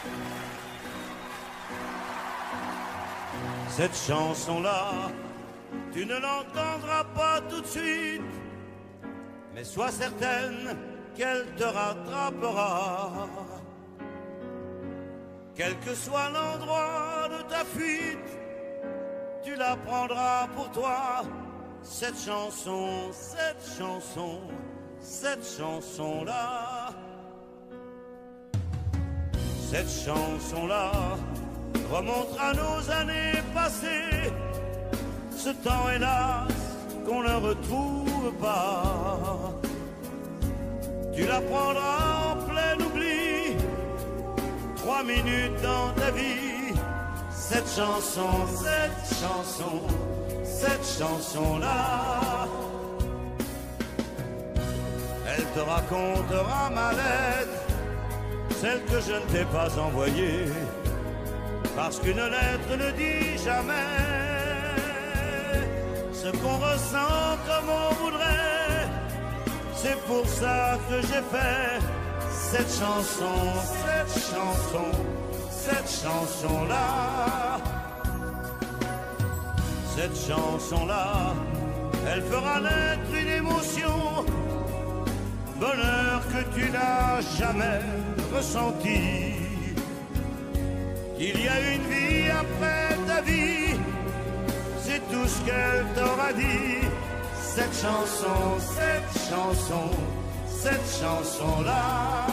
Cette chanson-là, tu ne l'entendras pas tout de suite, mais sois certaine qu'elle te rattrapera. Quel que soit l'endroit de ta fuite, tu la prendras pour toi. Cette chanson, cette chanson, cette chanson-là. Cette chanson-là remontera nos années passées, ce temps hélas qu'on ne retrouve pas. Tu la prendras en plein oubli, 3 minutes dans ta vie. Cette chanson, cette chanson, cette chanson-là, elle te racontera ma lettre, celle que je ne t'ai pas envoyée, parce qu'une lettre ne dit jamais ce qu'on ressent comme on voudrait. C'est pour ça que j'ai fait cette chanson, cette chanson, cette chanson-là. Cette chanson-là, elle fera naître une émotion, bonheur que tu n'as jamais ressenti. Il y a une vie après ta vie, c'est tout ce qu'elle t'aura dit. Cette chanson, cette chanson, cette chanson-là.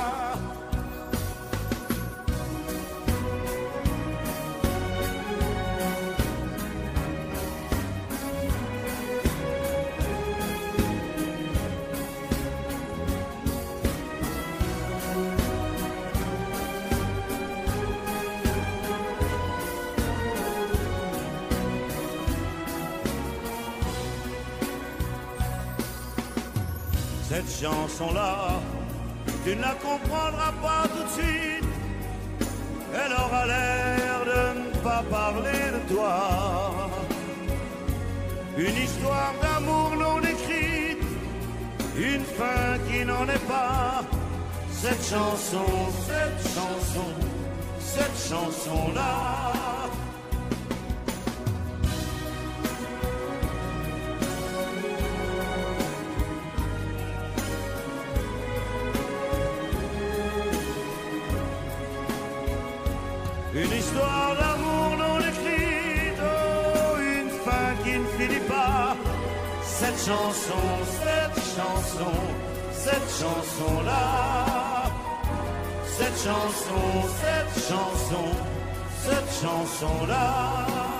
Cette chanson-là, tu ne la comprendras pas tout de suite. Elle aura l'air de ne pas parler de toi. Une histoire d'amour non écrite, une fin qui n'en est pas. Cette chanson, cette chanson, cette chanson-là. Une histoire d'amour non écrite, oh, une fin qui ne finit pas. Cette chanson, cette chanson, cette chanson-là. Cette chanson, cette chanson, cette chanson-là.